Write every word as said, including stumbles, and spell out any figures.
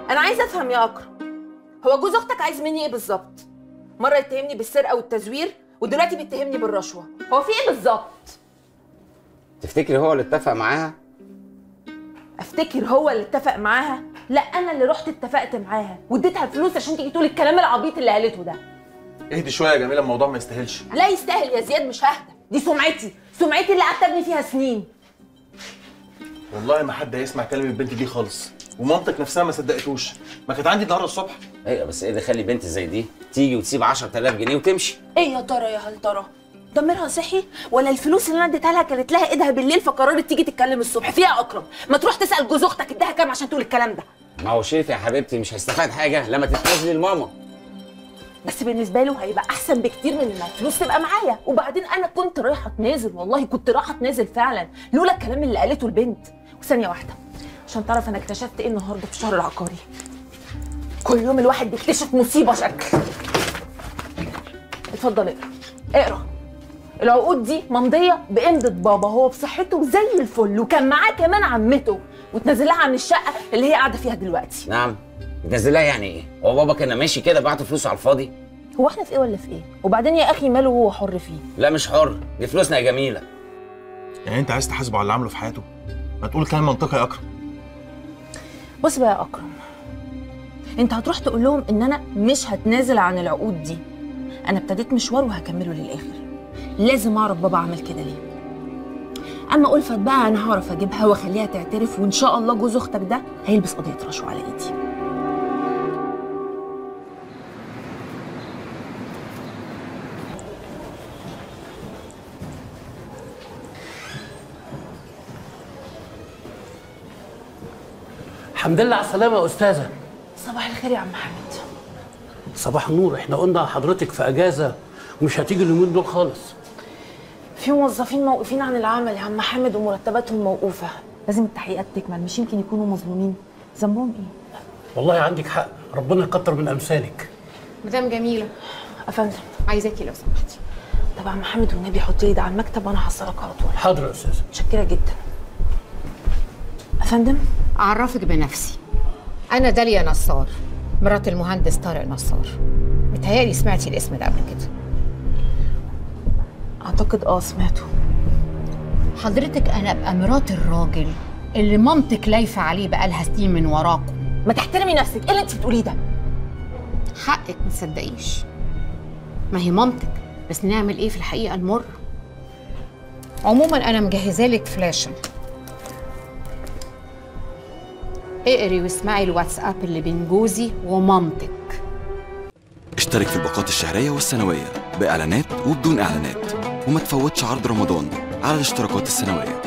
انا عايزه افهم يا اكرم، هو جوز اختك عايز مني ايه بالظبط؟ مره يتهمني بالسرقه والتزوير ودلوقتي بيتهمني بالرشوه، هو في ايه بالظبط؟ تفتكري هو اللي اتفق معاها؟ افتكر هو اللي اتفق معاها؟ لا، انا اللي رحت اتفقت معاها واديتها الفلوس عشان تيجي تقول الكلام العبيط اللي قالته ده. اهدي شويه يا جميله، الموضوع ما يستاهلش. لا يستاهل يا زياد، مش ههدى، دي سمعتي، سمعتي اللي قعدت ابني فيها سنين. والله ما حد هيسمع كلام البنت دي خالص، ومامتك نفسها ما صدقتوش، ما كانت عندي النهارده الصبح. ايوه بس ايه اللي يخلي بنت زي دي تيجي وتسيب عشرة آلاف جنيه وتمشي؟ ايه يا ترى يا هل ترى؟ ضميرها صحي ولا الفلوس اللي انا اديتها لها كانت لها ايدها بالليل فقررت تيجي تتكلم الصبح؟ فيها يا اكرم، ما تروح تسال جوز اختك اداها كام عشان تقول الكلام ده. ما هو شريف يا حبيبتي مش هيستفاد حاجه لما تتنازلي لماما. بس بالنسبه له هيبقى احسن بكتير من ان الفلوس تبقى معايا. وبعدين انا كنت رايحه اتنازل، والله كنت رايحه اتنازل فعلا لولا الكلام اللي قالته البنت. وثانيه واحده عشان تعرف انا اكتشفت ايه النهارده في الشهر العقاري. كل يوم الواحد بيكتشف مصيبه شكل. اتفضل اقرا اقرا. العقود دي ممضيه بامضه بابا، هو بصحته زي الفل وكان معاه كمان عمته، وتنزلها عن الشقه اللي هي قاعده فيها دلوقتي. نعم، تنزلها يعني ايه؟ هو بابا كان ماشي كده بعت فلوسه على الفاضي؟ هو احنا في ايه ولا في ايه؟ وبعدين يا اخي ماله هو حر فيه؟ لا مش حر، دي فلوسنا يا جميله. يعني انت عايز تحاسبه على اللي عمله في حياته؟ ما تقول كلام منطقي يا اكرم. بص بقى يا اكرم، انت هتروح تقول لهم ان انا مش هتنازل عن العقود دي. انا ابتديت مشوار وهكمله للاخر، لازم اعرف بابا عمل كده ليه. اما ألفت بقى انا هعرف اجيبها واخليها تعترف، وان شاء الله جوز اختك ده هيلبس قضيه رشوه على ايدي. الحمد لله على السلامة يا أستاذة. صباح الخير يا عم حمد. صباح النور، احنا قلنا حضرتك في أجازة ومش هتيجي اليومين دول خالص. في موظفين موقوفين عن العمل يا عم حامد ومرتباتهم موقوفة، لازم التحقيقات تكمل، مش يمكن يكونوا مظلومين. ذنبهم ايه؟ والله عندك حق، ربنا يكتر من أمثالك. مدام جميلة أفندم، عايزاكي لو سمحتي. طب يا عم حامد والنبي حطي لي ده على المكتب وأنا هحصلك على طول. حاضر يا أستاذة. متشكرة جدا. أفندم؟ أعرفك بنفسي، أنا داليا نصار، مرات المهندس طارق نصار. متهيألي سمعتي الاسم ده قبل كده. أعتقد أه سمعته. حضرتك أنا أبقى مرات الراجل اللي مامتك لايفة عليه بقالها سنين من وراكم. ما تحترمي نفسك، إيه اللي أنت بتقوليه ده؟ حقك ما تصدقيش، ما هي مامتك، بس نعمل إيه في الحقيقة المر. عموما أنا مجهزة لك فلاشة، اقري واسمعي الواتساب اللي بين جوزي ومامتك. اشترك في الباقات الشهرية والسنوية بإعلانات وبدون إعلانات، وما تفوتش عرض رمضان على الاشتراكات السنوية.